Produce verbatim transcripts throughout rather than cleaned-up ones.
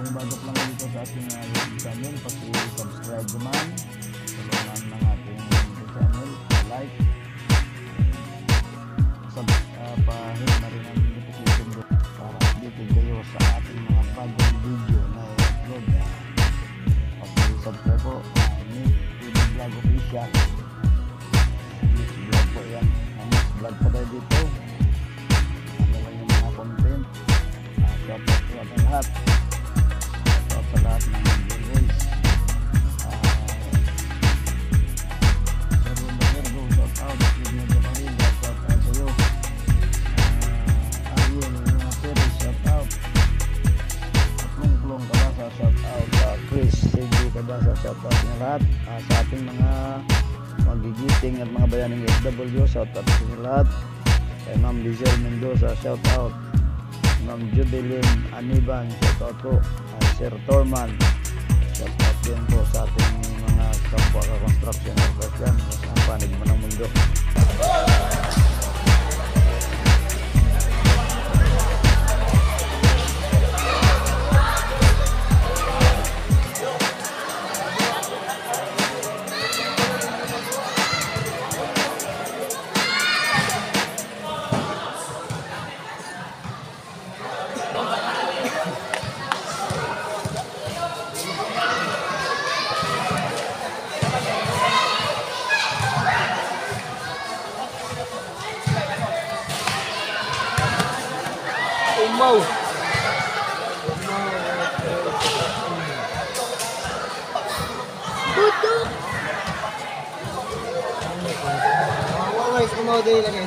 kung bago pa lang dito sa ating uh, YouTube channel, paki-subscribe naman, tulungan ng ating YouTube channel, like, sub, uh, pahit na rin ang notification bell para updated kayo sa ating mga bagong video na i-upload. Uh, paki-subscribe po, uh, Nick T V Vlog Official. Next vlog po yan, uh, next vlog pa tayo dito. Ano lang yung mga content. Uh, shout out to ating lahat. Sa lahat ng viewers, uh, Sir Ronda Virgo, shout out, Sidney Gamarilla, shout out sa iyo, uh, Ariel Series, shout out, Plong Plong Kabasa, shout out, uh, Chris Sigi Kabasa, shout out niya lahat, uh, sa ating mga magigiting at mga bayaning F W, shout out sa inyo lahat, kay Ma'am Lizelle Mendoza, shout out, Ma'am Jubilin Aniban, shout out po, Sir Torman, shout out din po sa ating mga kapwa ka-construction workers dyan sa panig mo ng mundo. Umaw. Tutuk. Wawai umaw din lagi.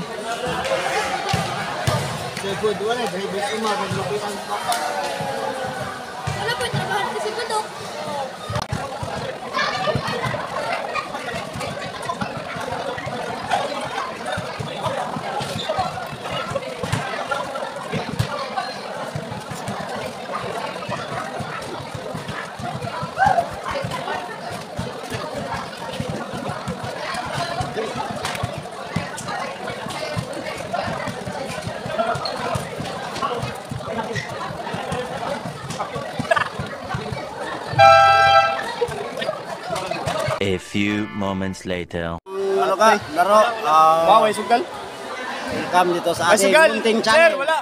Sebut wala dahil bis umaw maglupitan pa. Wala po trabaho kasi tutuk. A few moments later. Ano ka? Laro? Uh, wow, may sugal? Welcome dito sa ating munting Sir, channel. wala.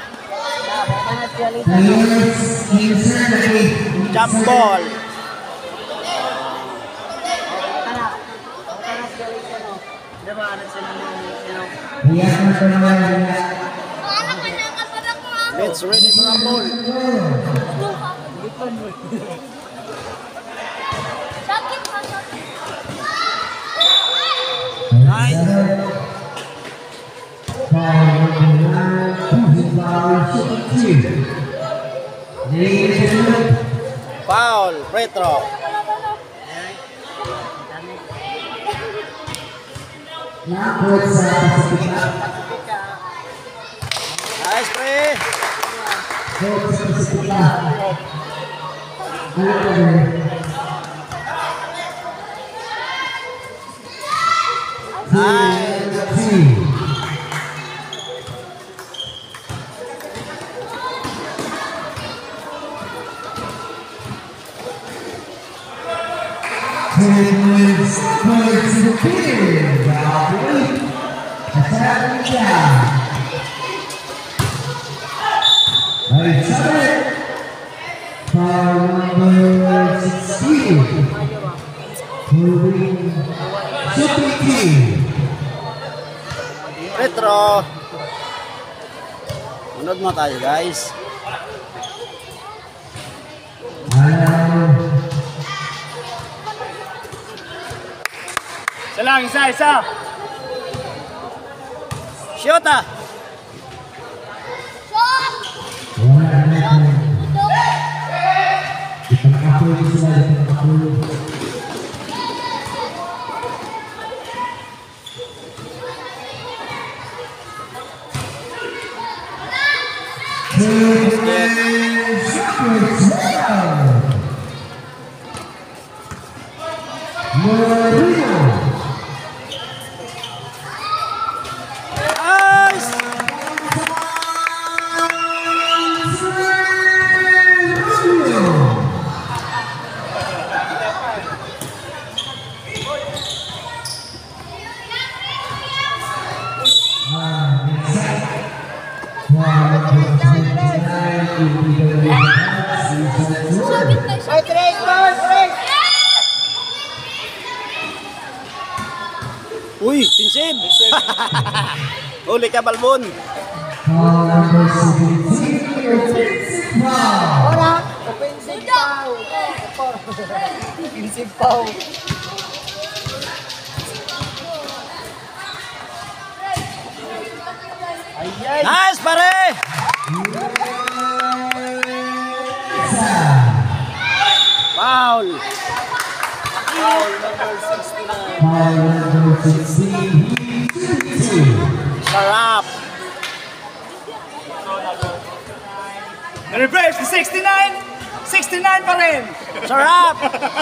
Jump ball. Let's ready to rumble. Nice. Foul, retro. Nice play. Nice. Retro. Munod mo tayo, guys. Isa lang, isa, isa. Shoot ah. Nice. Uy, pinsim! Huli ka, Balbon! Foul number seventeen, offensive foul. Ora, offensive foul. Offensive foul. Ayan. Nice, pare! Foul! Foul number sixty-nine. Foul number sixteen, thirty-two. Sarap! Reverse to sixty-nine. sixty-nine pa rin. Sarap!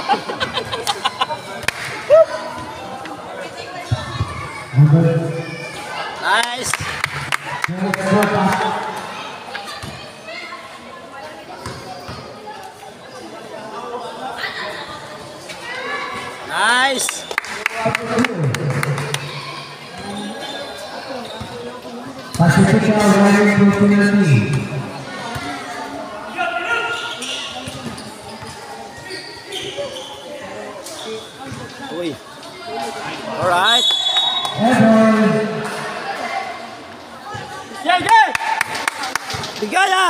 Nice! Nice! Pacifica Warriors for penalty. Uy! Alright! Ever. Yeah, yeah! Bigaya!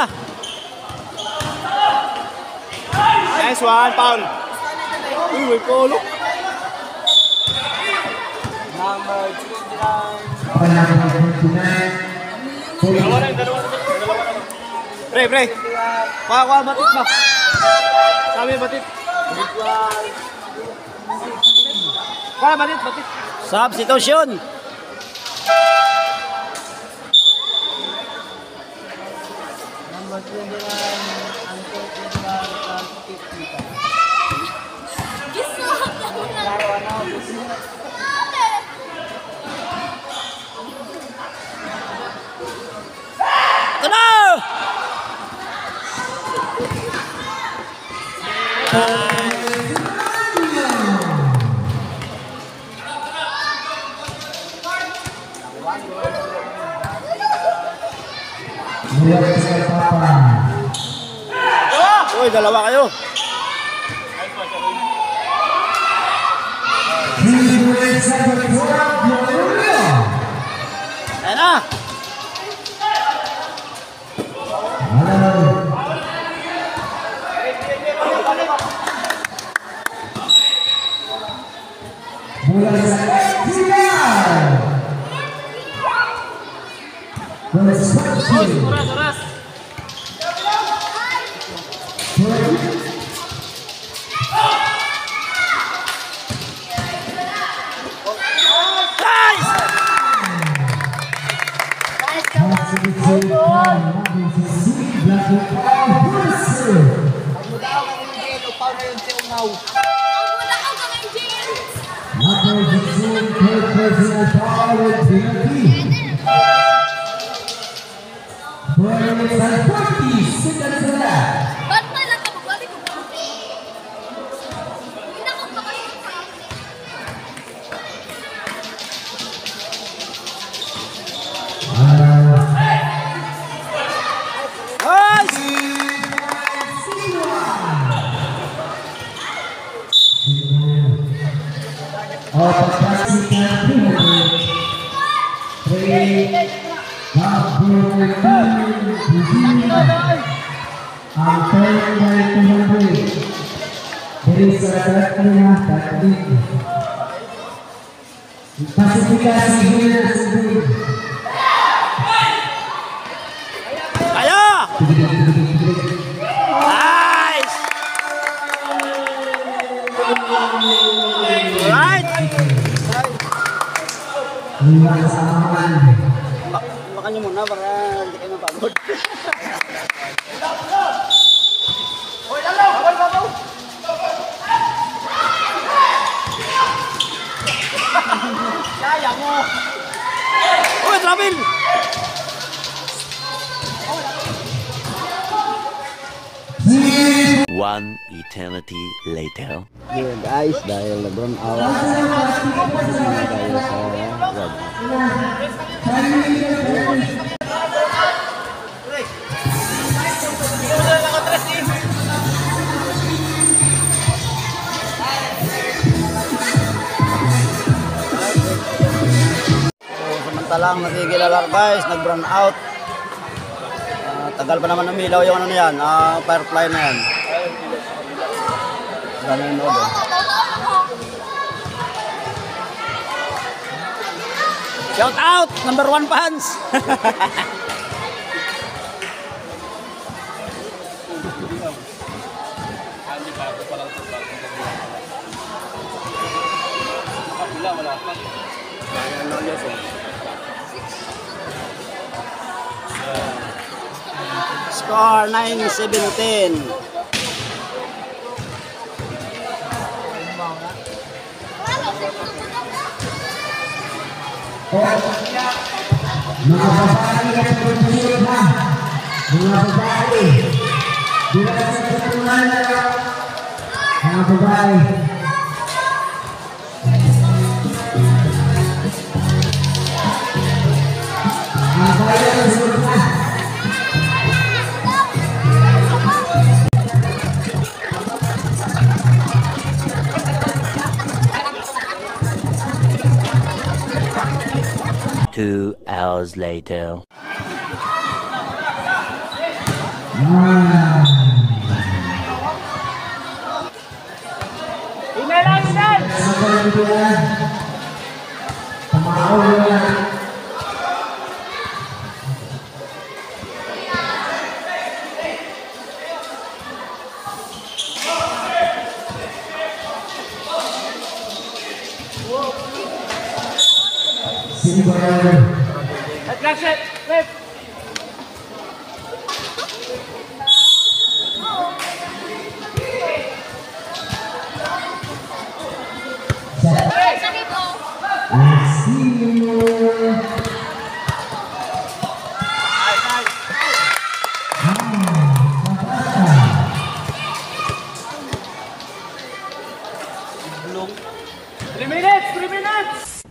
Nice one, foul! Uy, may polo! Number twenty-nine. Foul number twenty-nine. Pre, pre! Kuha, kuha, batit ba? Sabi, batit! Kuha, batit, batit! Substitution! Number twenty-nine. And twenty-one and fifty. Laro ano? Ito na! Mula sa Papa. Uy, dalawa kayo! Three sa twelve, Gloria. Ayan na! Hello. Mula sa F T R. Construction. Nice! Ba't na lang ka magbalik ko? Hindi na ako makalimutan. Nice! Ang turn by two hundred. Dari sa tatlo tatlo. Klasifikasi winner sendiri. Ayo! Nice! Alright! Lima kesamaan. Makan nyo muna para hindi kayo mapagod. Kaya mo. Uy, travel! One eternity later. Yun guys, dahil nag-run out, na tayo sa web. basta lang natigil alar guys, nag-brown out. Uh, tagal pa naman umilaw yung ano na yan, uh, firefly na yan. Ganun no, eh. Shout out! Number one fans! Score nine seventeen. Mga babae at pagkasunod ha. Mga babae. Bila sa kasunod na mga babae. Mga babae at pagkasunod ha. Two hours later. Inay lang, inay! Attraction, wait! Sakit po. Three minutes, three minutes!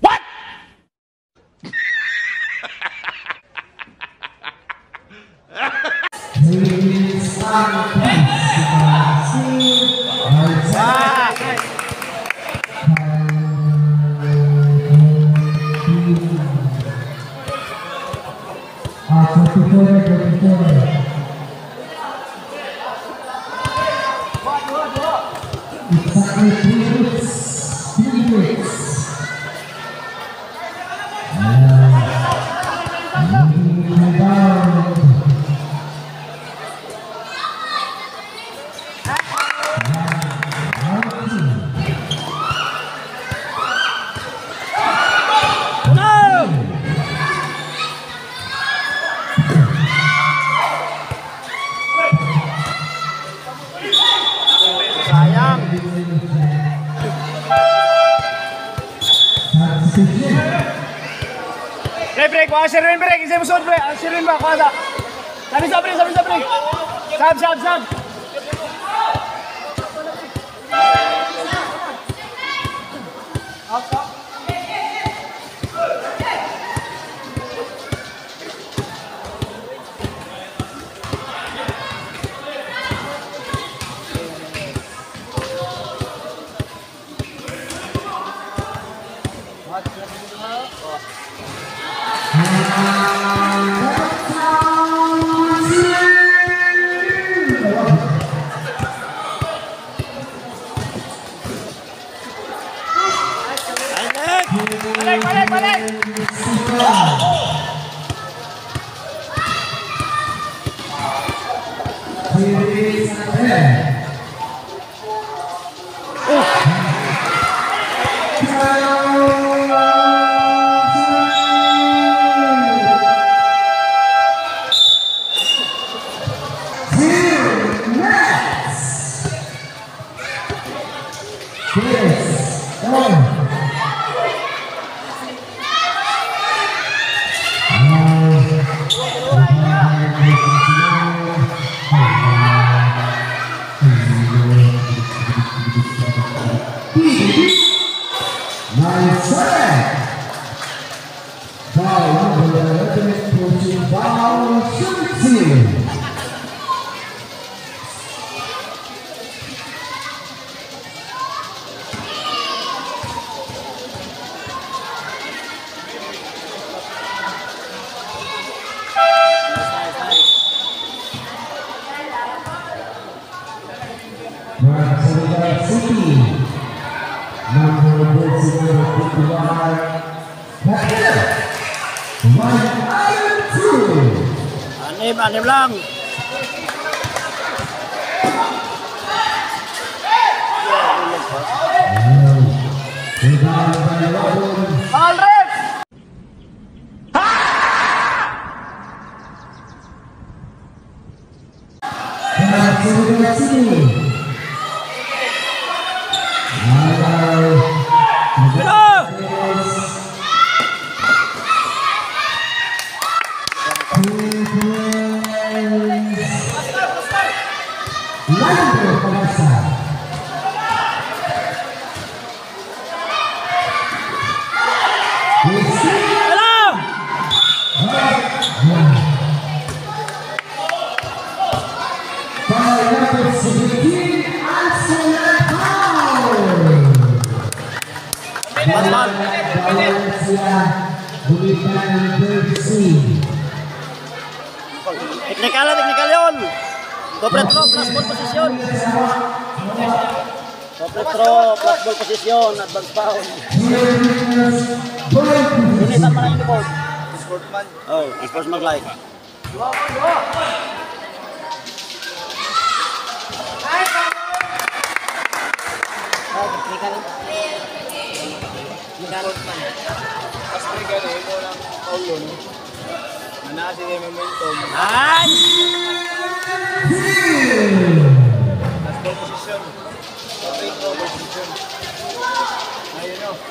Sayang. Break, break, wah, Sherwin break, isa mo suot break, Sherwin ba, kuha sa. Sabi sa break, sabi sa break. Sab, sab, sab. Balik, balik, balik. Barcelona City. Number jersey number fifty-one. Hadir. One and two. Anim, anim lang. Foul ref! Barcelona City. Lando Pagasa. Alam! By number seventeen, Arsenal Power. Valencia, Bulitan Jersey. Teknikal, teknikal yun. Double throw, plus ball position. Double throw, plus ball position, advance foul. Unitan pa na yung board. Sportsman. Oh, sportsman like. Mas trigger eh, ito lang foul yun. Manasi yung momentum. Nice! Last ball position. Free throw position. Ayun o.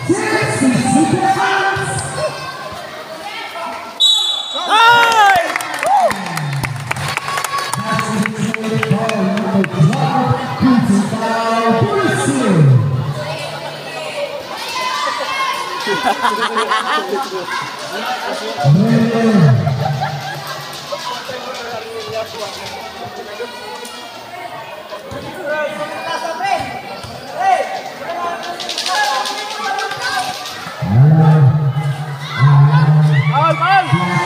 Nice! Foul, foul!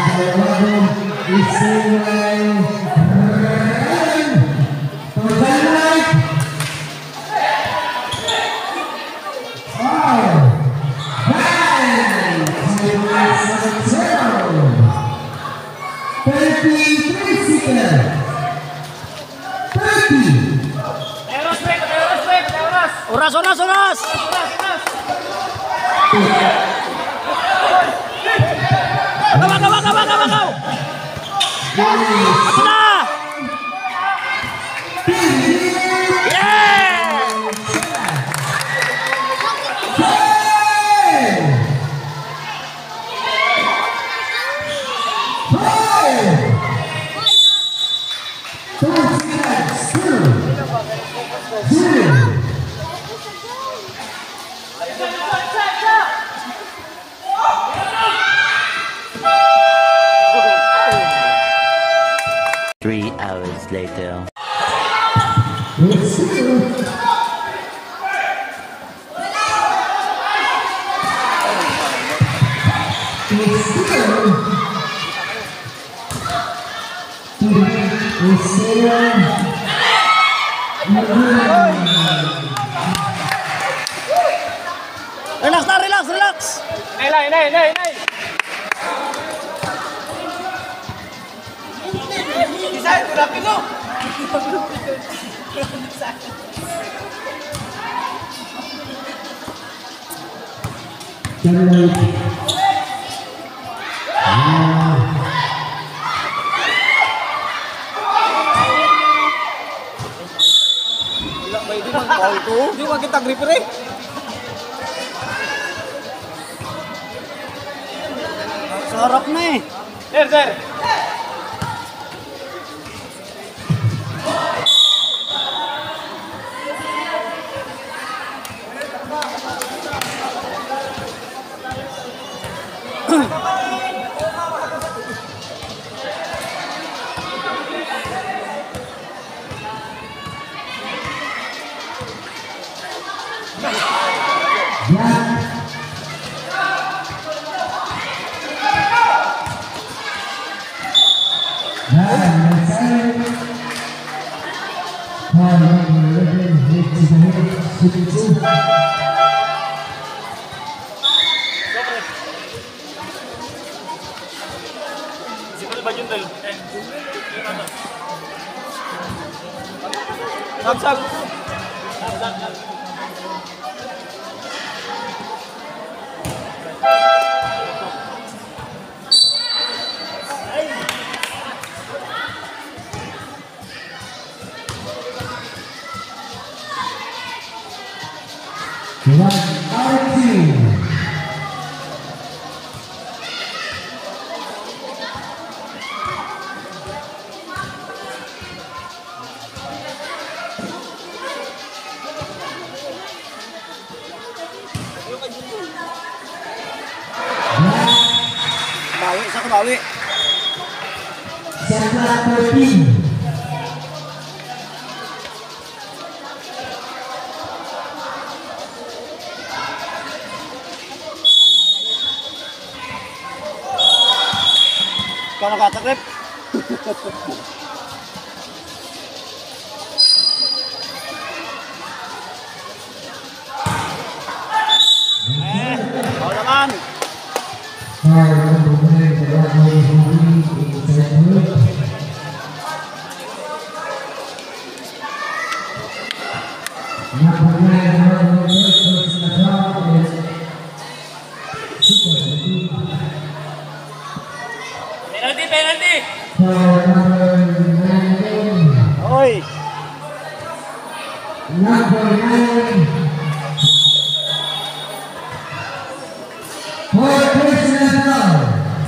Eros, break! Eros, break! Eros! Oras, oras, oras! Eros, Eros! Agaw, agaw, agaw, agaw, agaw! Ako na! Yeah! Three hours later. Relax na, relax, relax! Inay, inay, inay, inay! Isay, rapid mo! Hindi mo kita gripper eh. Sarap na eh. Sir, sir. Nah, Sab, sab. One R T. Bawi, sa ko bawi. Sandra thirteen. Ikaw nakatakrip. Eh, ako naman. Penalty, penalty. Oy. Number nine. For personal foul.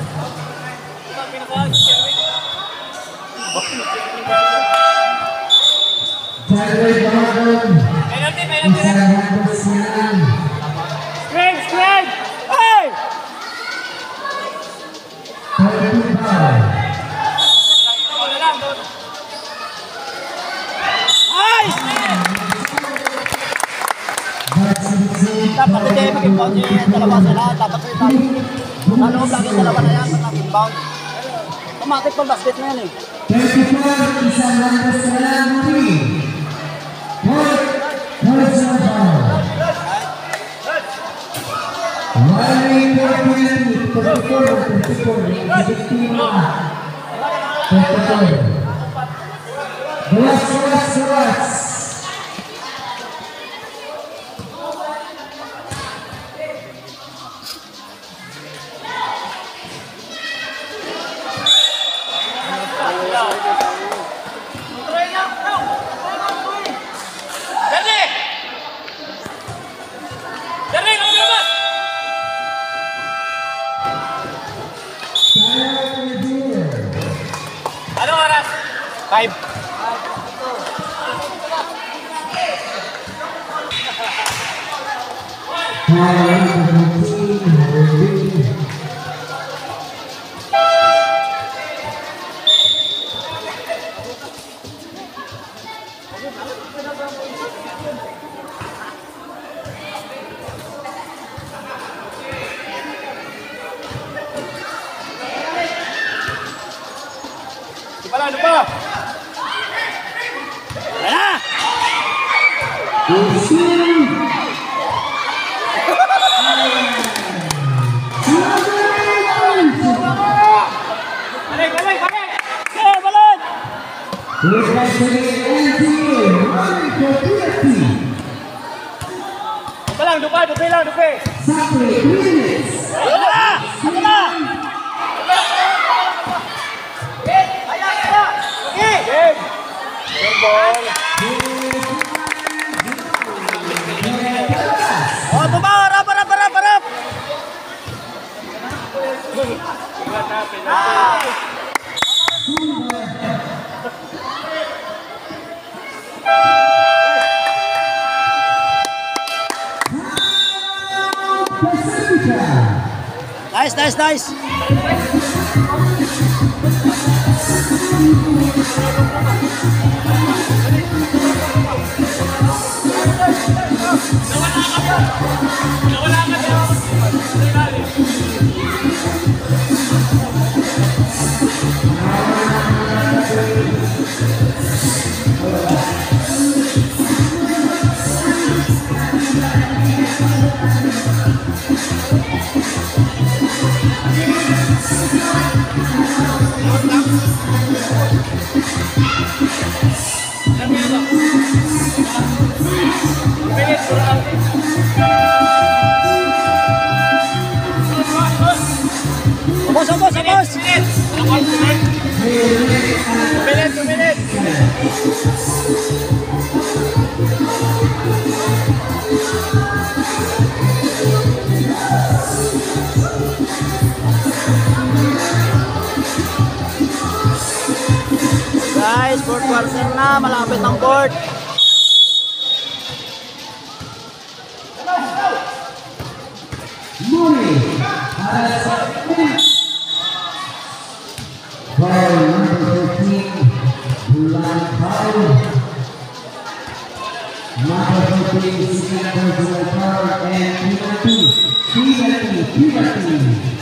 Jared Gordon. Penalty, penalty. Isang handos na lang. Screen, screen. Hey! thirteen foul. Ay! That's it. Dapat hindi mag-inbound yung dalawa sila. Dapat sila tayo. Naloob lang yung dalawa na yan. Pag nag-inbound. Automatic pang basket na yan eh. thirty-four. Isang handos na lang. Three. For personal foul. One for penalty. thirty-four. thirty-four. fifteen. thirty-four. Rush, rush, rush. Derry! Derry, kamu bebas! Tyler Deer. Ano oras? Five. Tyler Deer. Di pa lang, di pa. Ayan na! Balik, balik, balik! Okay, balik! Here's back to the N B A. One for penalty. Di pa lang, dupa, dupi lang, dupi. Sakri, three minutes. Ayan na! Ayan na! Okay! Game! Game ball. Oh, tumaw! Harap, harap, harap, harap! Nice, nice, nice! Ubos, ubos, ubos. Tumilit, tumilit. Guys, fourth quarter na, malapit ang board. Muni. Foul number thirteen, Bulan Foul. Number fourteen, second personal foul, and penalty, penalty, penalty.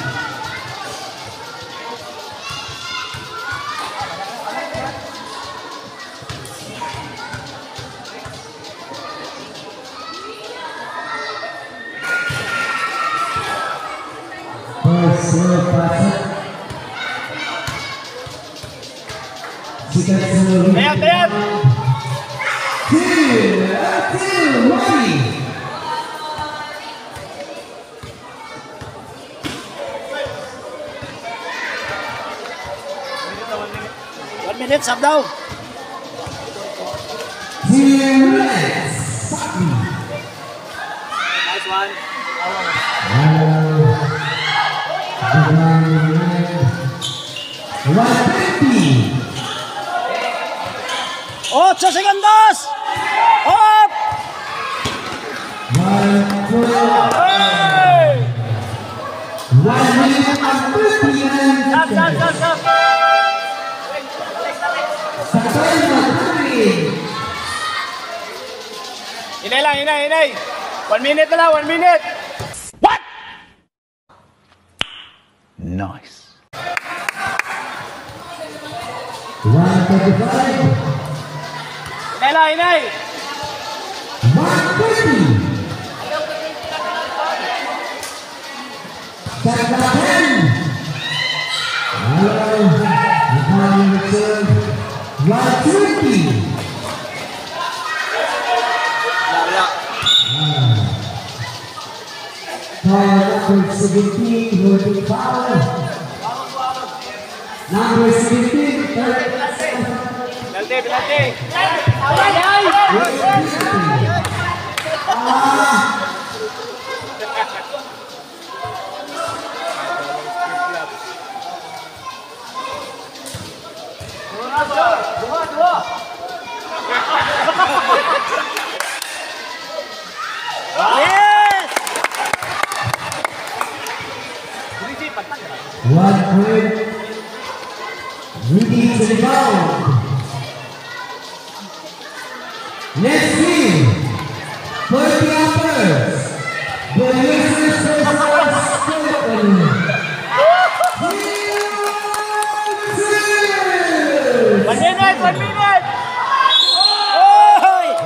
First serve pass. Second serve. Bayat, bayat. Two, two, Muni. One minute, sub daw. Two minutes. Saki. Nice one. one fifty. Ocho segundos. Up. One Hey! One minute and fifty-nine Stop, stop, seconds. stop, stop. Sakay Maturi. Inay lang, inay, inay. One minute na lang, one minute. Nice. one thirty-five. Inay lang, inay. one fifty. Sakay. Hello. Returning return. one twenty. Foul number seventeen, holding foul. Number seventeen, third. Penalty, penalty. Dua, dua. Yes. One point. Rudy to the ground. Next team. For the uppers. The Lakers versus Stephen. One minute, one minute. Oy.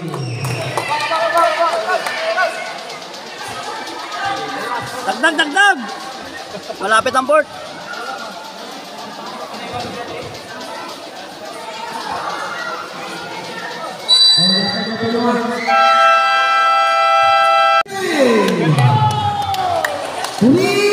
Dagdag, dagdag. Malapit ang board. We